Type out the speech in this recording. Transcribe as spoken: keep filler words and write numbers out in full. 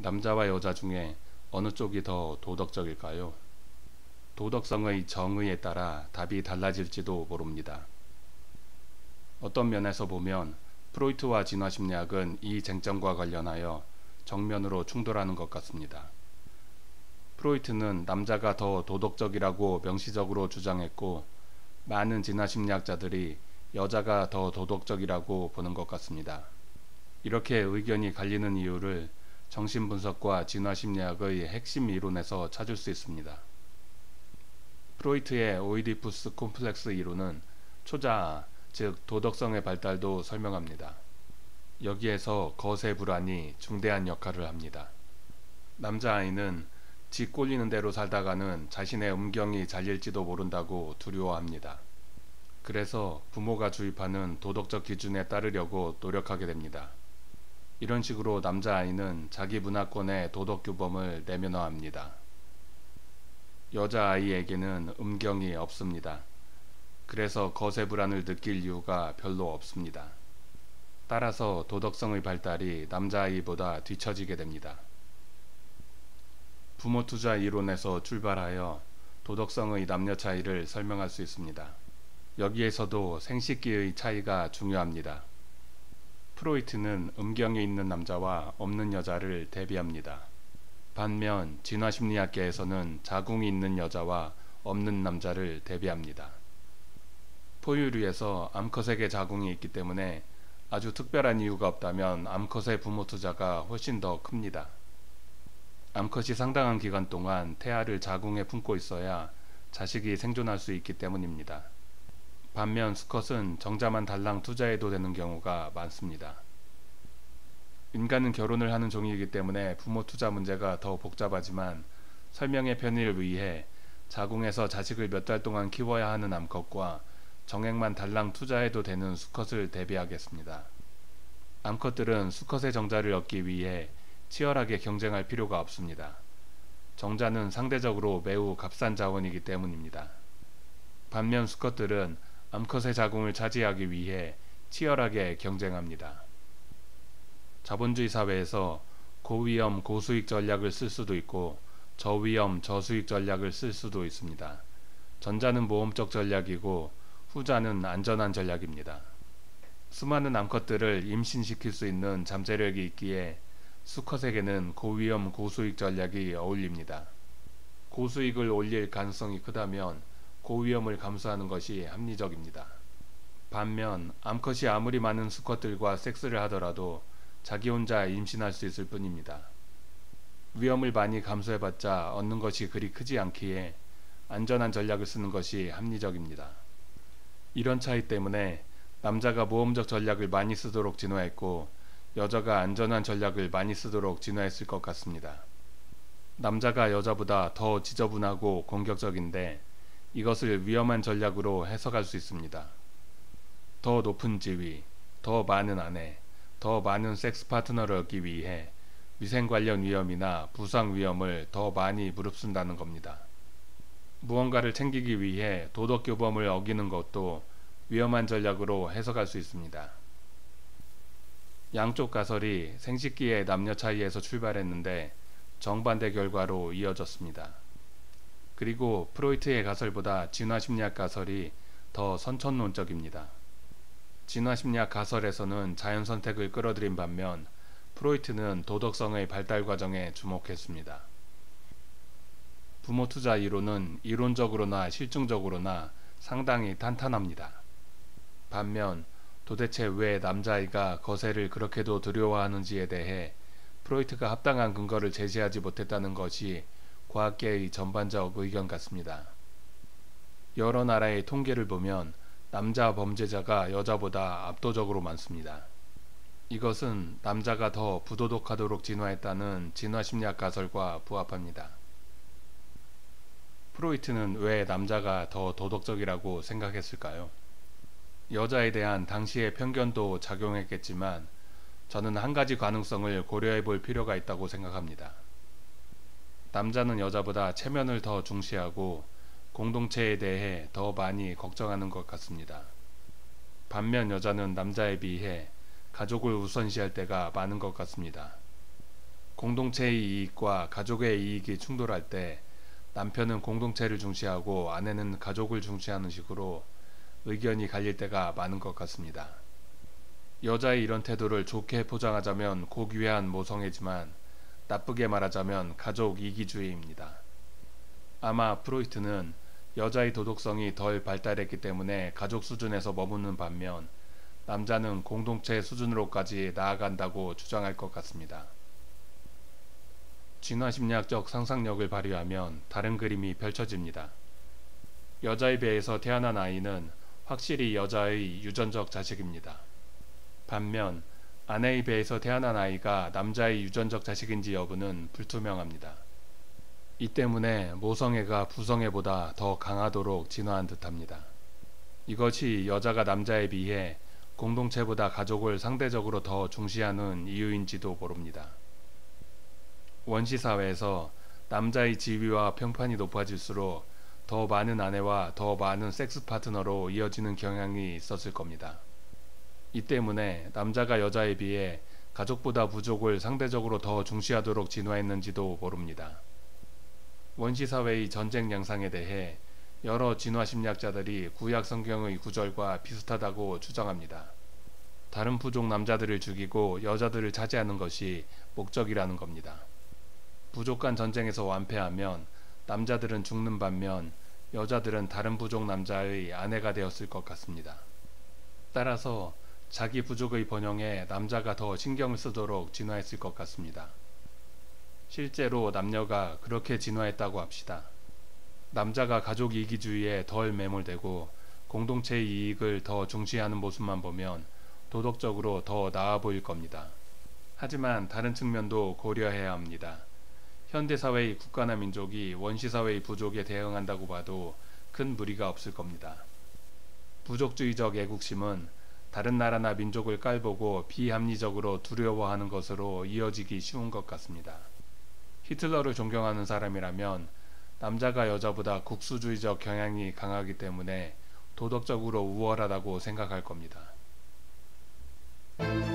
남자와 여자 중에 어느 쪽이 더 도덕적일까요? 도덕성의 정의에 따라 답이 달라질지도 모릅니다. 어떤 면에서 보면 프로이트와 진화심리학은 이 쟁점과 관련하여 정면으로 충돌하는 것 같습니다. 프로이트는 남자가 더 도덕적이라고 명시적으로 주장했고, 많은 진화심리학자들이 여자가 더 도덕적이라고 보는 것 같습니다. 이렇게 의견이 갈리는 이유를 정신분석과 진화심리학의 핵심 이론에서 찾을 수 있습니다. 프로이트의 오이디푸스 콤플렉스 이론은 초자아, 즉 도덕성의 발달도 설명합니다. 여기에서 거세 불안이 중대한 역할을 합니다. 남자아이는 지 꼴리는 대로 살다가는 자신의 음경이 잘릴지도 모른다고 두려워합니다. 그래서 부모가 주입하는 도덕적 기준에 따르려고 노력하게 됩니다. 이런 식으로 남자아이는 자기 문화권의 도덕규범을 내면화합니다. 여자아이에게는 음경이 없습니다. 그래서 거세 불안을 느낄 이유가 별로 없습니다. 따라서 도덕성의 발달이 남자아이보다 뒤처지게 됩니다. 부모 투자 이론에서 출발하여 도덕성의 남녀 차이를 설명할 수 있습니다. 여기에서도 생식기의 차이가 중요합니다. 프로이트는 음경이 있는 남자와 없는 여자를 대비합니다. 반면 진화심리학계에서는 자궁이 있는 여자와 없는 남자를 대비합니다. 포유류에서 암컷에게 자궁이 있기 때문에 아주 특별한 이유가 없다면 암컷의 부모 투자가 훨씬 더 큽니다. 암컷이 상당한 기간 동안 태아를 자궁에 품고 있어야 자식이 생존할 수 있기 때문입니다. 반면 수컷은 정자만 달랑 투자해도 되는 경우가 많습니다. 인간은 결혼을 하는 종이기 때문에 부모 투자 문제가 더 복잡하지만 설명의 편의를 위해 자궁에서 자식을 몇 달 동안 키워야 하는 암컷과 정액만 달랑 투자해도 되는 수컷을 대비하겠습니다. 암컷들은 수컷의 정자를 얻기 위해 치열하게 경쟁할 필요가 없습니다. 정자는 상대적으로 매우 값싼 자원이기 때문입니다. 반면 수컷들은 암컷의 자궁을 차지하기 위해 치열하게 경쟁합니다. 자본주의 사회에서 고위험 고수익 전략을 쓸 수도 있고 저위험 저수익 전략을 쓸 수도 있습니다. 전자는 모험적 전략이고 후자는 안전한 전략입니다. 수많은 암컷들을 임신시킬 수 있는 잠재력이 있기에 수컷에게는 고위험 고수익 전략이 어울립니다. 고수익을 올릴 가능성이 크다면 고위험을 감수하는 것이 합리적입니다. 반면 암컷이 아무리 많은 수컷들과 섹스를 하더라도 자기 혼자 임신할 수 있을 뿐입니다. 위험을 많이 감수해봤자 얻는 것이 그리 크지 않기에 안전한 전략을 쓰는 것이 합리적입니다. 이런 차이 때문에 남자가 모험적 전략을 많이 쓰도록 진화했고 여자가 안전한 전략을 많이 쓰도록 진화했을 것 같습니다. 남자가 여자보다 더 지저분하고 공격적인데 이것을 위험한 전략으로 해석할 수 있습니다. 더 높은 지위, 더 많은 아내, 더 많은 섹스 파트너를 얻기 위해 위생 관련 위험이나 부상 위험을 더 많이 무릅쓴다는 겁니다. 무언가를 챙기기 위해 도덕 교범을 어기는 것도 위험한 전략으로 해석할 수 있습니다. 양쪽 가설이 생식기의 남녀 차이에서 출발했는데 정반대 결과로 이어졌습니다. 그리고 프로이트의 가설보다 진화심리학 가설이 더 선천론적입니다. 진화심리학 가설에서는 자연선택을 끌어들인 반면 프로이트는 도덕성의 발달 과정에 주목했습니다. 부모 투자 이론은 이론적으로나 실증적으로나 상당히 탄탄합니다. 반면 도대체 왜 남자아이가 거세를 그렇게도 두려워하는지에 대해 프로이트가 합당한 근거를 제시하지 못했다는 것이 과학계의 전반적 의견 같습니다. 여러 나라의 통계를 보면 남자 범죄자가 여자보다 압도적으로 많습니다. 이것은 남자가 더 부도덕하도록 진화했다는 진화심리학 가설과 부합합니다. 프로이트는 왜 남자가 더 도덕적이라고 생각했을까요? 여자에 대한 당시의 편견도 작용했겠지만 저는 한 가지 가능성을 고려해 볼 필요가 있다고 생각합니다. 남자는 여자보다 체면을 더 중시하고 공동체에 대해 더 많이 걱정하는 것 같습니다. 반면 여자는 남자에 비해 가족을 우선시할 때가 많은 것 같습니다. 공동체의 이익과 가족의 이익이 충돌할 때 남편은 공동체를 중시하고 아내는 가족을 중시하는 식으로 의견이 갈릴 때가 많은 것 같습니다. 여자의 이런 태도를 좋게 포장하자면 고귀한 모성애지만 나쁘게 말하자면 가족 이기주의입니다. 아마 프로이트는 여자의 도덕성이 덜 발달했기 때문에 가족 수준에서 머무는 반면 남자는 공동체 수준으로까지 나아간다고 주장할 것 같습니다. 진화심리학적 상상력을 발휘하면 다른 그림이 펼쳐집니다. 여자의 배에서 태어난 아이는 확실히 여자의 유전적 자식입니다. 반면 아내의 배에서 태어난 아이가 남자의 유전적 자식인지 여부는 불투명합니다. 이 때문에 모성애가 부성애보다 더 강하도록 진화한 듯합니다. 이것이 여자가 남자에 비해 공동체보다 가족을 상대적으로 더 중시하는 이유인지도 모릅니다. 원시사회에서 남자의 지위와 평판이 높아질수록 더 많은 아내와 더 많은 섹스 파트너로 이어지는 경향이 있었을 겁니다. 이 때문에 남자가 여자에 비해 가족보다 부족을 상대적으로 더 중시하도록 진화했는지도 모릅니다. 원시사회의 전쟁 양상에 대해 여러 진화심리학자들이 구약 성경의 구절과 비슷하다고 주장합니다. 다른 부족 남자들을 죽이고 여자들을 차지하는 것이 목적이라는 겁니다. 부족 간 전쟁에서 완패하면 남자들은 죽는 반면 여자들은 다른 부족 남자의 아내가 되었을 것 같습니다. 따라서 자기 부족의 번영에 남자가 더 신경을 쓰도록 진화했을 것 같습니다. 실제로 남녀가 그렇게 진화했다고 합시다. 남자가 가족 이기주의에 덜 매몰되고 공동체의 이익을 더 중시하는 모습만 보면 도덕적으로 더 나아 보일 겁니다. 하지만 다른 측면도 고려해야 합니다. 현대사회의 국가나 민족이 원시사회의 부족에 대응한다고 봐도 큰 무리가 없을 겁니다. 부족주의적 애국심은 다른 나라나 민족을 깔보고 비합리적으로 두려워하는 것으로 이어지기 쉬운 것 같습니다. 히틀러를 존경하는 사람이라면 남자가 여자보다 국수주의적 경향이 강하기 때문에 도덕적으로 우월하다고 생각할 겁니다.